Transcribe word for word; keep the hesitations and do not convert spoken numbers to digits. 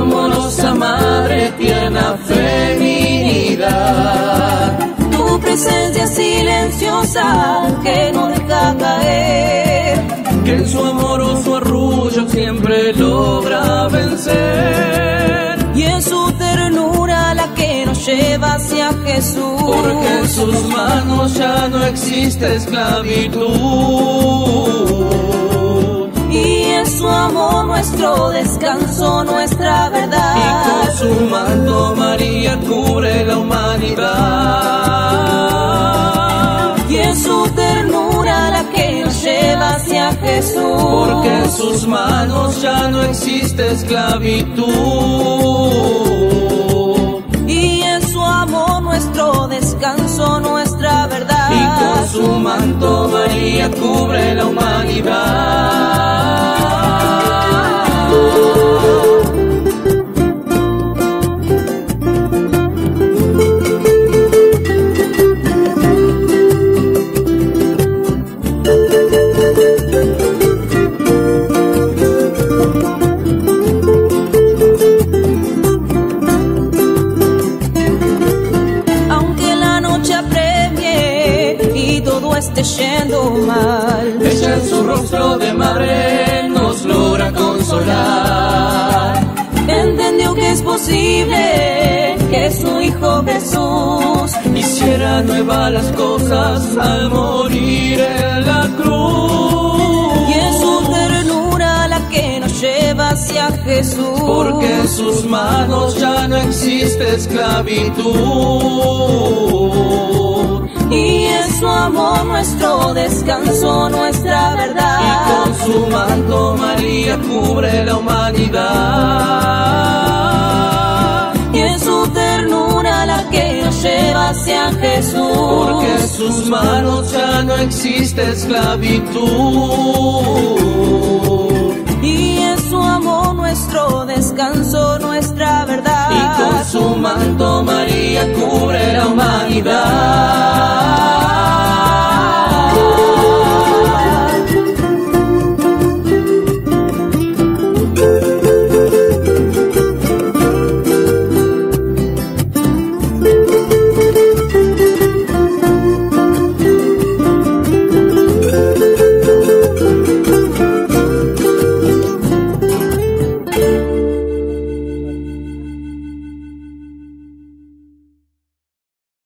amorosa madre, tierna feminidad. Tu presencia silenciosa que no deja caer, que en su amoroso arrullo siempre logra vencer. Y en su ternura la que nos lleva hacia Jesús, porque en sus manos ya no existe esclavitud. Y en su amor nuestro descanso, nuestra verdad. Y con su manto María cubre la humanidad. Y en su ternura la que nos lleva hacia Jesús, porque en sus manos ya no existe esclavitud. Y en su amor nuestro descanso, nuestra verdad. Y con su manto María cubre la humanidad. Esté yendo mal, ella en su rostro de madre nos logra consolar. Entendió que es posible que su Hijo Jesús hiciera nuevas las cosas al morir en la cruz. Y en su ternura la que nos lleva hacia Jesús, porque en sus manos ya no existe esclavitud. Y en su amor nuestro descanso, nuestra verdad. Y con su manto María cubre la humanidad. Y en su ternura la que nos lleva hacia Jesús, porque en sus manos ya no existe esclavitud. Y en su amor nuestro descanso, nuestra verdad. Y con su manto María cubre la humanidad.